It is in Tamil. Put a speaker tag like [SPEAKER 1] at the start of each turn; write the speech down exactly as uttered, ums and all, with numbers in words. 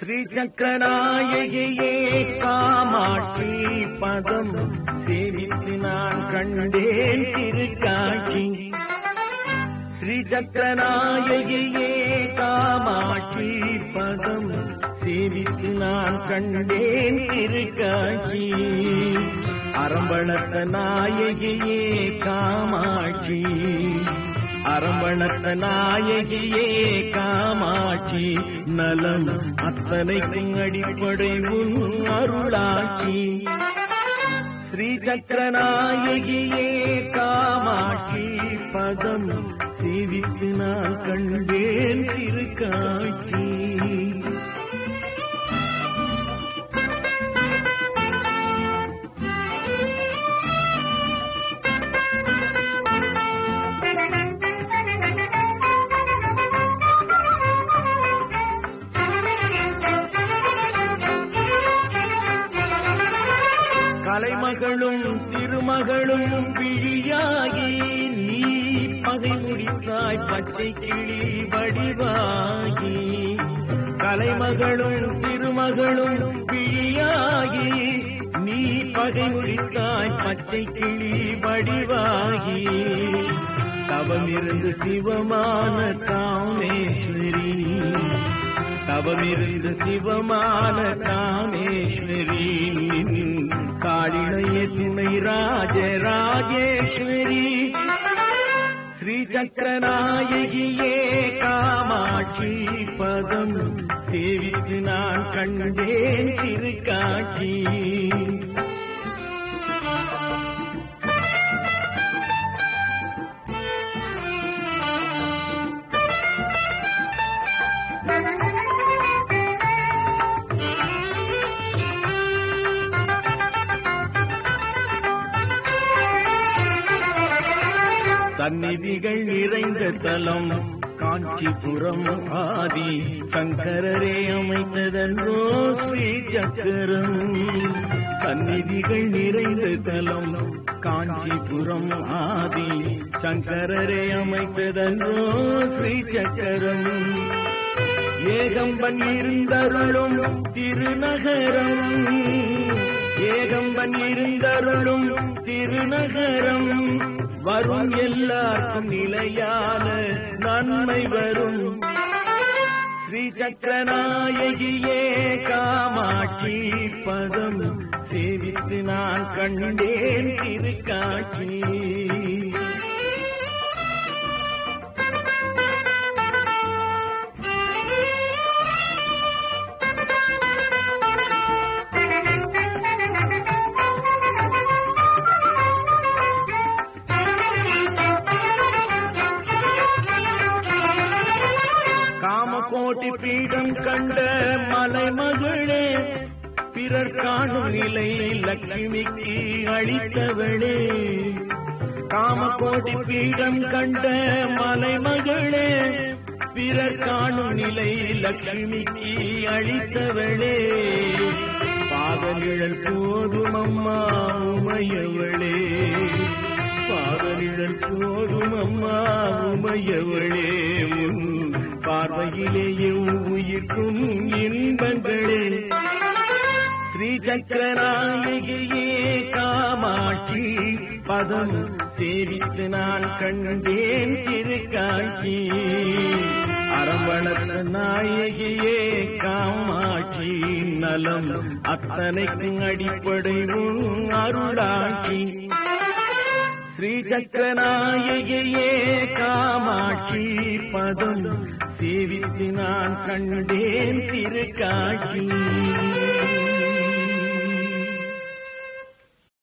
[SPEAKER 1] ஸ்ரீசக்கரநாயகியே காமாட்சி பதம் சேவித்து நான் கண்டேன் திருக்காட்சி. ஸ்ரீசக்கரநாயகியே காமாட்சி பதம் சேவித்து நான் கண்டேன் திருக்காட்சி. அரம்பணத்த நாயகியே காமாட்சி, அரம்பணத்த நாயகியே காமாட்சி, நலம் அத்தனைக்கும் அடிப்படை உன் அருளாட்சி. ஸ்ரீசக்கரநாயகியே காமாட்சி பதம் சேவித்து நான் கண்டேன் திருக்காட்சி. கலைமகளும் திருமகளும் விழியாகி நீ பகை முடித்தாய் பச்சை கிளி வடிவாகி. கலைமகளும் திருமகளும் விழியாகி நீ பகை முடித்தாய் பச்சை கிளி வடிவாகி. தவமிருந்து சிவமான காமேஸ்வரி, தவமிருந்து சிவமான காமேஸ்வரி, காளிணைய துணை ராஜராஜேஸ்வரி. ஸ்ரீசக்கரநாயகியே காமாட்சி பதம் சேவித்து நான் கண்டேன் திருக்காட்சி. சந்நிதிகள் நிறைந்த தலம் காஞ்சிபுரம் ஆதி சங்கரரே அமைத்ததன்றோ ஸ்ரீசக்கரம். சந்நிதிகள் நிறைந்த தலம் காஞ்சிபுரம் ஆதி சங்கரரே அமைத்ததன்றோ ஸ்ரீசக்கரம். ஏகம்பன் இருந்தருளும் திருநகரம், ஏகம்பன் இருந்தருளும் திருநகரம். வரும் எல்லாருக்கும் நிலையான நன்மை வரும். ஸ்ரீசக்கரநாயகியே காமாட்சி பதம் சேவித்து நான் கண்டேன் திருக்காட்சி. காமகோட்டி பீடம் கண்ட மலைமகளே, பிறர் காணும் நிலை லட்சுமிக்கு அளித்தவளே. காமகோட்டி பீடம் கண்ட மலைமகளே, பிறர் காணும் நிலை லட்சுமிக்கு அளித்தவளே. பாதநிழல் போதும் அம்மா உமையவளே, பாதநிழல் போதும் அம்மா உமையவளே. உன் பார்வையிலேயே உயிர்க்கும் இன்பங்களே. ஸ்ரீசக்கரநாயகியே காமாட்சி பதம் சேவித்து நான் கண்டேன் திருக்காட்சி. அரம்பணத்த நாயகியே காமாட்சி, நலம் அத்தனைக்கும் அடிப்படை உன் அருளாட்சி. ஸ்ரீசக்கரநாயகியே காமாட்சி பதம் சேவித்து நான் கண்டேன் திருக்காட்சி.